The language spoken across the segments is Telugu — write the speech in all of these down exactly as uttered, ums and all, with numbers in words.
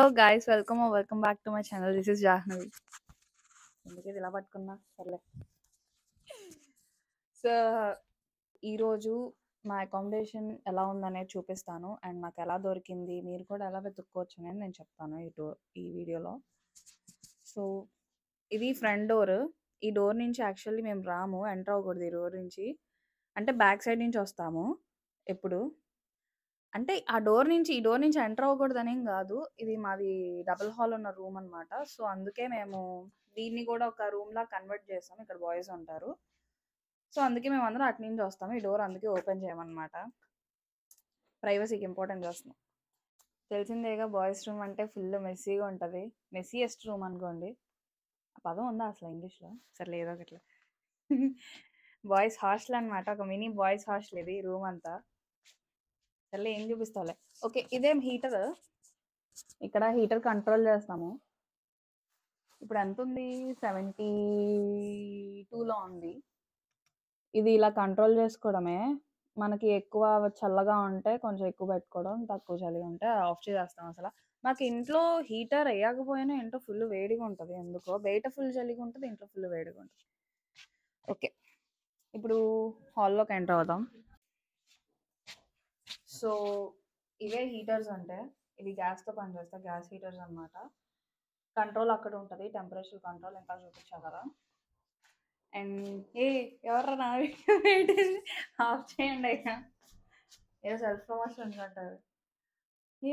Hello guys, welcome or welcome back to my channel. This is Jahnavi. ఎందుకే ఇలా పట్టుకున్నా సర్లే. సో ఈరోజు మా అకామిడేషన్ ఎలా ఉందనేది చూపిస్తాను అండ్ నాకు ఎలా దొరికింది, మీరు కూడా ఎలా వెతుక్కోవచ్చు అనేది నేను చెప్తాను ఈ డోర్ ఈ వీడియోలో. సో ఇది ఫ్రంట్ డోర్. ఈ డోర్ నుంచి యాక్చువల్లీ మేము రాము, ఎంటర్ అవ్వకూడదు ఈ డోర్ నుంచి. అంటే బ్యాక్ సైడ్ నుంచి వస్తాము ఎప్పుడు. అంటే ఆ డోర్ నుంచి ఈ డోర్ నుంచి ఎంటర్ అవ్వకూడదనేం కాదు. ఇది మాది డబుల్ హాల్ ఉన్న రూమ్ అనమాట. సో అందుకే మేము దీన్ని కూడా ఒక రూమ్లా కన్వర్ట్ చేస్తాం. ఇక్కడ బాయ్స్ ఉంటారు, సో అందుకే మేము అందరం అటు నుంచి వస్తాము. ఈ డోర్ అందుకే ఓపెన్ చేయమన్నమాట, ప్రైవసీకి ఇంపార్టెన్స్ చేస్తున్నాం. తెలిసిందేగా, బాయ్స్ రూమ్ అంటే ఫుల్ మెస్సీగా ఉంటుంది. మెస్సీయెస్ట్ రూమ్ అనుకోండి. ఆ పదం ఉందా అసలు ఇంగ్లీష్లో? సరే ఏదో ఒకట్లా. బాయ్స్ హాస్టల్ అనమాట, ఒక మినీ బాయ్స్ హాస్టల్ ఇది రూమ్ అంతా. సర్లే ఏం చూపిస్తావులే. ఓకే, ఇదేం హీటర్. ఇక్కడ హీటర్ కంట్రోల్ చేస్తాము. ఇప్పుడు ఎంత ఉంది? సెవెంటీ టూలో ఉంది. ఇది ఇలా కంట్రోల్ చేసుకోవడమే. మనకి ఎక్కువ చల్లగా ఉంటే కొంచెం ఎక్కువ పెట్టుకోవడం, తక్కువ చలి ఉంటే ఆఫ్ చేసేస్తాం. అసలు మాకు ఇంట్లో హీటర్ వేయకపోయినా ఇంట్లో ఫుల్ వేడిగా ఉంటుంది. ఎందుకో బయట ఫుల్ చలిగా ఉంటుంది, ఇంట్లో ఫుల్ వేడిగా ఉంటుంది. ఓకే, ఇప్పుడు హాల్లోకి ఎంటర్ అవుదాం. సో ఇవే హీటర్స్ అంటే ఇవి గ్యాస్తో పనిచేస్తాయి, గ్యాస్ హీటర్స్ అనమాట. కంట్రోల్ అక్కడ ఉంటుంది, టెంపరేచర్ కంట్రోల్ ఇంకా చూపించా కదా. అండ్ ఏ ఎవరు నా ఆఫ్ చేయండి అయ్యా, ఏదో సెల్ఫ్ ప్రమోషన్ అనుకుంటారు ఏ.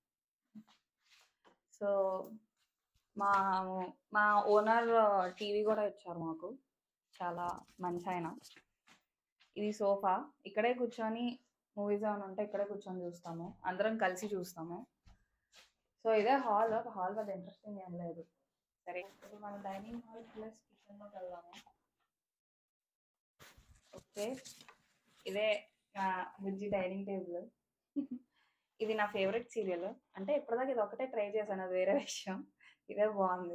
సో మా మా ఓనర్ టీవీ కూడా ఇచ్చారు మాకు, చాలా మంచి ఆయన. ఇది సోఫా, ఇక్కడే కూర్చొని మూవీస్ ఏమైనా ఉంటే ఇక్కడే కూర్చొని చూస్తాము, అందరం కలిసి చూస్తాము. సో ఇదే హాల్. హాల్ పెద్ద ఇంట్రెస్టింగ్ ఏం లేదు. సరే, ఇప్పుడు మనం డైనింగ్ హాల్ ప్లస్ కిచెన్లోకి వెళ్దాము. ఓకే, ఇదే నా బుజ్జి డైనింగ్ టేబుల్. ఇది నా ఫేవరెట్ సీరియల్. అంటే ఇప్పటిదాకా ఇది ఒకటే ట్రై చేశాను, అది వేరే విషయం. ఇదే బాగుంది.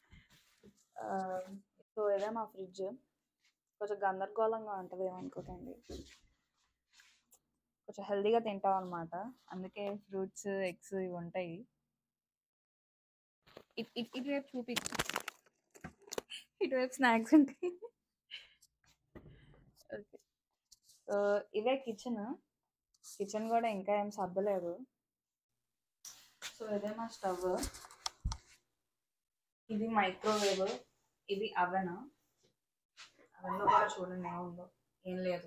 సో ఇదే మా ఫ్రిడ్జ్. కొంచెం గందరగోళంగా ఉంటుంది, ఏమనుకోకండి. కొంచెం హెల్తీగా తింటాం అనమాట, అందుకే ఫ్రూట్స్, ఎగ్స్ ఇవి ఉంటాయి. ఇటువైపు చూపి, ఇటువైపు స్నాక్స్ ఉంటాయి. ఓకే, సో ఇదే కిచెన్. కిచెన్ కూడా ఇంకా ఏం సర్దలేదు. సో ఇదే మా స్టవ్. ఇది మైక్రోవేవ్, ఇది అవెన్. అవెన్లో కూడా చూడండి ఏముందో. ఏం లేదు,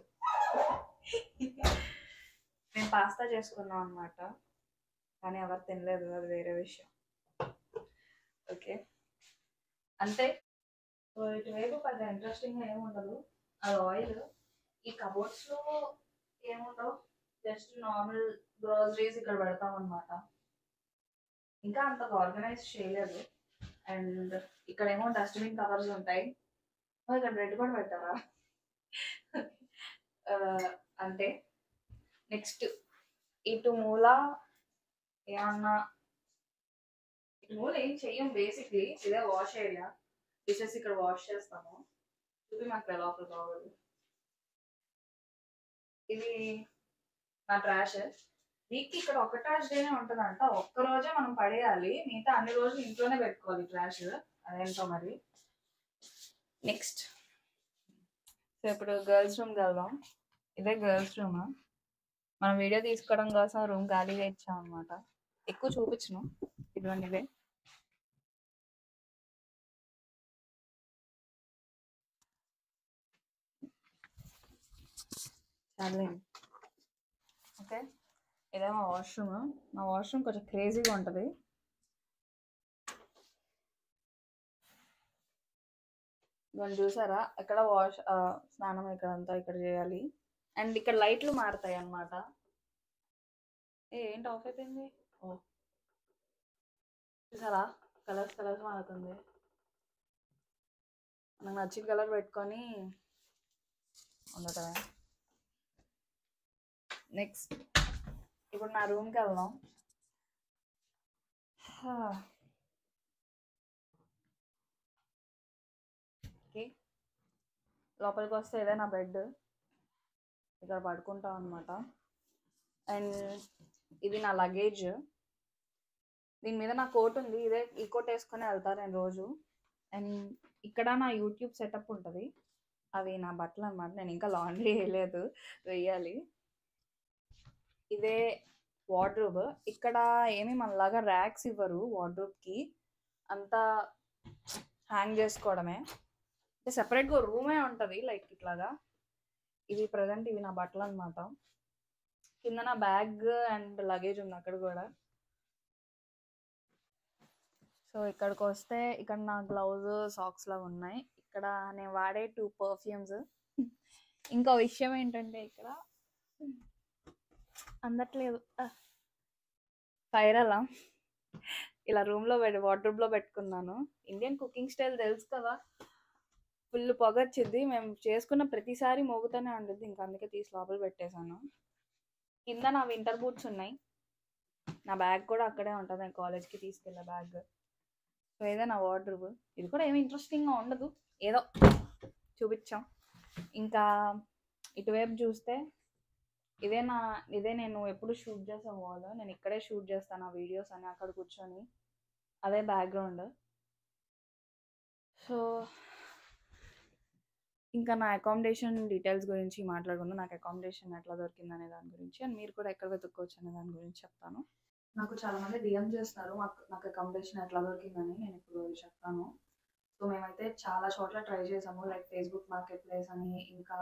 మేము పాస్తా చేసుకున్నాం అనమాట, కానీ ఎవరు తినలేదు, అది వేరే విషయం. ఓకే, అంతే. సో ఇటువైపు పెద్ద ఇంట్రెస్టింగ్గా ఏముండదు, అది ఆయిల్. ఈ కబోర్డ్స్లో ఏముండవు, జస్ట్ నార్మల్ గ్రోసరీస్ ఇక్కడ పెడతాం అనమాట. ఇంకా అంతగా ఆర్గనైజ్ చేయలేదు. అండ్ ఇక్కడేమో డస్ట్బిన్ కవర్స్ ఉంటాయి. ఇక్కడ బ్రెడ్ కూడా పెట్టారా? అంతే. నెక్స్ట్ ఇటు మూల ఏమన్నా, ఇటు మూల ఏం చెయ్యం బేసిక్లీ. ఇదే వాష్ ఏరియా, డిషెస్ ఇక్కడ వాష్ చేస్తాము. చూపి మాకు లోపల బాగోదు. ఇది నా ట్రాష్. వీక్కి ఇక్కడ ఒక ట్రాష్ డేనే ఉంటుందంట, ఒక్కరోజే మనం పడేయాలి, మిగతా అన్ని రోజులు ఇంట్లోనే పెట్టుకోవాలి ట్రాష్. అదేంటో మరి. నెక్స్ట్, సో ఇప్పుడు గర్ల్స్ రూమ్కి వెళ్దాం. ఇదే గర్ల్స్ రూమ్. మనం వీడియో తీసుకోవడం కోసం రూమ్ ఖాళీగా ఇచ్చాం అనమాట. ఎక్కువ చూపించను, ఇదిగోండి ఇదే. చాలే. ఓకే, ఇదే మా వాష్రూమ్. మా వాష్రూమ్ కొంచెం క్రేజీగా ఉంటుంది. ఇవన్నీ చూసారా, ఇక్కడ వాష్ స్నానం ఇక్కడంతా ఇక్కడ చేయాలి. అండ్ ఇక్కడ లైట్లు మారుతాయి అన్నమాట. ఏ ఏంటి ఆఫ్ అయిపోయింది? ఓ చూసారా, కలర్స్ కలర్స్ మారుతుంది. నాకు నచ్చిన కలర్ పెట్టుకొని ఉండటమే. నెక్స్ట్ ఇప్పుడు నా రూమ్కి వెళ్దాం. ఓకే, లోపలికి వస్తే ఇదే నా బెడ్, ఇక్కడ పడుకుంటాం అనమాట. అండ్ ఇది నా లగేజ్. దీని మీద నా కోట్ ఉంది, ఇదే ఈ కోట్ వేసుకొని వెళ్తాను నేను రోజు. అండ్ ఇక్కడ నా యూట్యూబ్ సెటప్ ఉంటుంది, అవి నా బట్టలు అనమాట. నేను ఇంకా లాండ్రీ వేయలేదు, వేయాలి. ఇదే వార్డ్రోబ్. ఇక్కడ ఏమి మనలాగా ర్యాక్స్ ఇవ్వరు వార్డ్రోబ్కి, అంతా హ్యాంగ్ చేసుకోవడమే. అంటే సెపరేట్గా రూమే ఉంటుంది లైక్ ఇట్లాగా. ఇవి ప్రజెంట్ ఇవి నా బట్టలు అనమాట. కింద నా బ్యాగ్ అండ్ లగేజ్ ఉంది అక్కడ కూడా. సో ఇక్కడికి వస్తే ఇక్కడ నా గ్లౌజ్ సాక్స్ లాగా ఉన్నాయి. ఇక్కడ నేను వాడే టూ పర్ఫ్యూమ్స్. ఇంకో విషయం ఏంటంటే ఇక్కడ అందట్లేదు ఫైర్ అలార్మ్ ఇలా రూమ్లో పెట్టి వార్డ్రోబ్లో పెట్టుకున్నాను. ఇండియన్ కుకింగ్ స్టైల్ తెలుసు కదా, ఫుల్ పొగ వచ్చింది. మేము చేసుకున్న ప్రతిసారి మోగుతూనే ఉంటుంది, ఇంకా అందుకే తీసి లోపల పెట్టేశాను. కింద నా వింటర్ బూట్స్ ఉన్నాయి, నా బ్యాగ్ కూడా అక్కడే ఉంటుంది, నేను కాలేజ్కి తీసుకెళ్ళే బ్యాగ్. సో ఇదే నా వార్డ్రోబ్. ఇది కూడా ఏమి ఇంట్రెస్టింగ్గా ఉండదు, ఏదో చూపించాం. ఇంకా ఇటువైపు చూస్తే ఇదే నా ఇదే నేను ఎప్పుడు షూట్ చేసే వాల్. నేను ఇక్కడే షూట్ చేస్తాను ఆ వీడియోస్ అని, అక్కడ కూర్చొని. అదే బ్యాక్గ్రౌండ్. సో ఇంకా నా అకామిడేషన్ డీటెయిల్స్ గురించి మాట్లాడుకుందాం. నాకు అకామిడేషన్ ఎట్లా దొరికింది అనే దాని గురించి, అండ్ మీరు కూడా ఎక్కడ వెతుక్కోవచ్చు అనే దాని గురించి చెప్తాను. నాకు చాలామంది డిఎం చేస్తారు నాకు అకామిడేషన్ ఎట్లా దొరికిందని, నేను ఇప్పుడు చెప్తాను. సో మేమైతే చాలా చోట్ల ట్రై చేసాము, లైక్ ఫేస్బుక్ మార్కెట్ ప్లేస్ అని, ఇంకా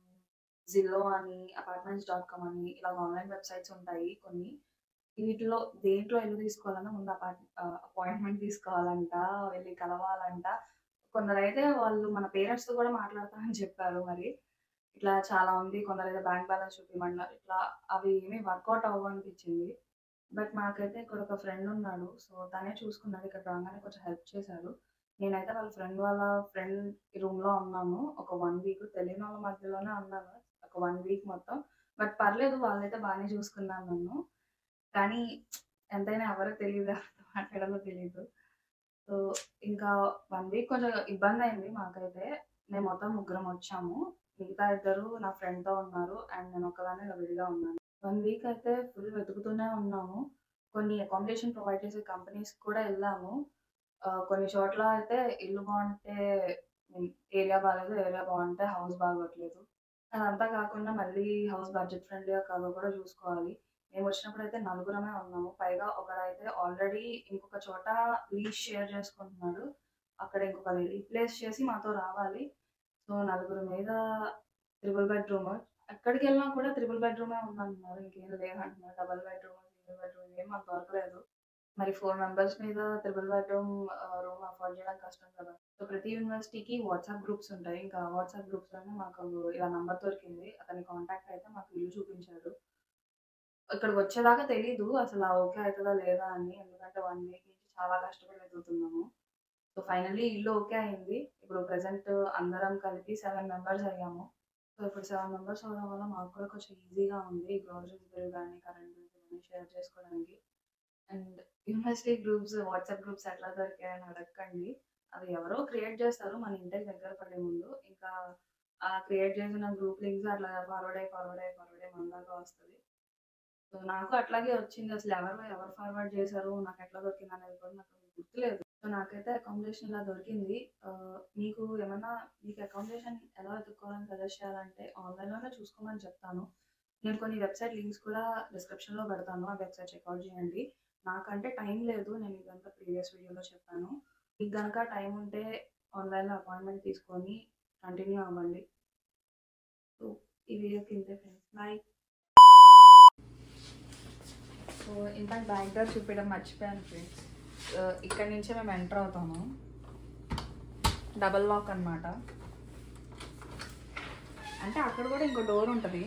జిల్లో అని, అపార్ట్మెంట్స్ డాట్ కామ్ అని, ఇలా ఆన్లైన్ వెబ్సైట్స్ ఉంటాయి కొన్ని. వీటిలో దేంట్లో ఇల్లు తీసుకోవాలన్నా ముందు అపార్ట్ అపాయింట్మెంట్ తీసుకోవాలంట, వెళ్ళి కలవాలంట. కొందరైతే వాళ్ళు మన పేరెంట్స్తో కూడా మాట్లాడతామని చెప్పారు. మరి ఇట్లా చాలా ఉంది. కొందరైతే బ్యాంక్ బ్యాలెన్స్ చూపించమన్నారు. ఇట్లా అవి ఏమీ వర్కౌట్ అవ్వనిపించింది. బట్ మాకైతే ఇక్కడ ఒక ఫ్రెండ్ ఉన్నాడు, సో తనే చూసుకున్నాడు. ఇక్కడ రాగానే కొంచెం హెల్ప్ చేశారు. నేనైతే వాళ్ళ ఫ్రెండ్ వాళ్ళ ఫ్రెండ్ రూమ్లో ఉన్నాను ఒక వన్ వీక్. తెలియని వాళ్ళ మధ్యలోనే ఉన్నాను ఒక వన్ వీక్ మొత్తం. బట్ పర్లేదు, వాళ్ళైతే బాగానే చూసుకున్నాను నన్ను. కానీ ఎంతైనా ఎవరో తెలియదు, మాట్లాడాలో తెలియదు. సో ఇంకా వన్ వీక్ కొంచెం ఇబ్బంది అయింది మాకైతే. మేము మొత్తం ముగ్గురం వచ్చాము, మిగతా ఇద్దరు నా ఫ్రెండ్తో ఉన్నారు, అండ్ నేను ఒకదాన్ని విడిగా ఉన్నాను. వన్ వీక్ అయితే ఫుల్ వెతుకుతూనే ఉన్నాము. కొన్ని అకామిడేషన్ ప్రొవైడ్ చేసే కంపెనీస్ కూడా వెళ్ళాము. కొన్ని చోట్ల అయితే ఇల్లు బాగుంటే ఏరియా బాగాలేదు, ఏరియా బాగుంటే హౌస్ బాగోట్లేదు. అదంతా కాకుండా మళ్ళీ హౌస్ బడ్జెట్ ఫ్రెండ్లీగా కాదో కూడా చూసుకోవాలి. మేము వచ్చినప్పుడు అయితే నలుగురమే ఉన్నాము. పైగా ఒకడైతే ఆల్రెడీ ఇంకొక చోట లీజ్ షేర్ చేసుకుంటున్నాడు, అక్కడ ఇంకొకటి రీప్లేస్ చేసి మాతో రావాలి. సో నలుగురు మీద త్రిబుల్ బెడ్రూమ్, ఎక్కడికి వెళ్ళినా కూడా త్రిబుల్ బెడ్రూమే ఉందంటున్నారు, ఇంకేం లేదంటున్నారు. డబల్ బెడ్రూమ్, సింగిల్ బెడ్రూమ్ ఏం మాకు దొరకలేదు. మరి ఫోర్ మెంబర్స్ మీద త్రిబుల్ బెడ్రూమ్ రూమ్ అఫోర్డ్ చేయడం కష్టం కదా. సో ప్రతి యూనివర్సిటీకి వాట్సాప్ గ్రూప్స్ ఉంటాయి. ఇంకా వాట్సాప్ గ్రూప్స్లోనే మాకు ఇలా నంబర్ దొరికింది. అతని కాంటాక్ట్ అయితే మాకు ఇల్లు చూపించాడు. ఇక్కడికి వచ్చేదాకా తెలీదు అసలు ఓకే అవుతుందా లేదా అని, ఎందుకంటే వన్ వీక్ నుంచి చాలా కష్టపడి వెతుకుతున్నాము. సో ఫైనల్లీ ఇల్లు ఓకే అయింది. ఇప్పుడు ప్రెసెంట్ అందరం కలిపి సెవెన్ మెంబర్స్ అయ్యాము. సో ఇప్పుడు సెవెన్ మెంబర్స్ అవడం వల్ల మాకు కూడా కొంచెం ఈజీగా ఉంది గ్రోసరీస్ బిల్ కానీ కరెంట్ బిల్స్ కానీ షేర్ చేసుకోవడానికి. And university groups WhatsApp groups ఎట్లా దొరికాయని అడగండి. అది ఎవరో క్రియేట్ చేస్తారు మన ఇంటికి దగ్గర పడే ముందు. ఇంకా ఆ క్రియేట్ చేసిన గ్రూప్ లింక్స్ అట్లా ఫార్వర్డ్ అయ్యి ఫార్వర్డ్ అయ్యి ఫార్వర్డ్ అయ్యి మన దాకా వస్తుంది. సో నాకు అట్లాగే వచ్చింది. అసలు ఎవరు ఎవరు ఫార్వర్డ్ చేశారు, నాకు ఎట్లా దొరికింది అనేది కూడా నాకు గుర్తులేదు. సో నాకైతే అకామిడేషన్ ఇలా దొరికింది. మీకు ఏమన్నా మీకు అకామిడేషన్ ఎలా వెతుక్కోవాలని సజెస్ట్ చేయాలంటే ఆన్లైన్లోనే చూసుకోమని చెప్తాను. నేను కొన్ని వెబ్సైట్ లింక్స్ కూడా డిస్క్రిప్షన్లో పెడతాను, ఆ వెబ్సైట్ చెక్అవుట్ చేయండి. నాకంటే టైం లేదు, నేను ఇదంతా ప్రీవియస్ వీడియోలో చెప్పాను. మీకు కనుక టైం ఉంటే ఆన్లైన్లో అపాయింట్మెంట్ తీసుకొని కంటిన్యూ అవ్వండి. సో ఈ వీడియోకి ఇంతే friends, bye. So in fact back door చూపించడం మర్చిపోయాను ఫ్రెండ్స్. ఇక్కడ నుంచే మేము ఎంటర్ అవుతాము. డబల్ లాక్ అనమాట. అంటే అక్కడ కూడా ఇంకో డోర్ ఉంటుంది,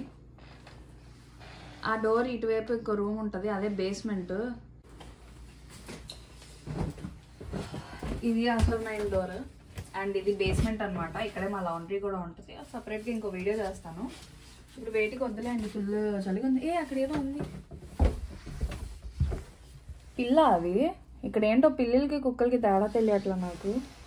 ఆ డోర్ ఇటువైపు ఇంకో రూమ్ ఉంటుంది, అదే బేస్మెంట్. ఇది అసలు మెయిన్ డోర్ అండ్ ఇది బేస్మెంట్ అనమాట. ఇక్కడే మా లాండ్రీ కూడా ఉంటుంది, సపరేట్గా ఇంకో వీడియో చేస్తాను. ఇప్పుడు వేటికి వద్దులే అండి, ఫుల్ చలిగా ఉంది. ఏ అక్కడ ఏదో ఉంది పిల్ల, అది ఇక్కడ ఏంటో పిల్లలకి కుక్కలకి తేడా తెలియట్లా నాకు.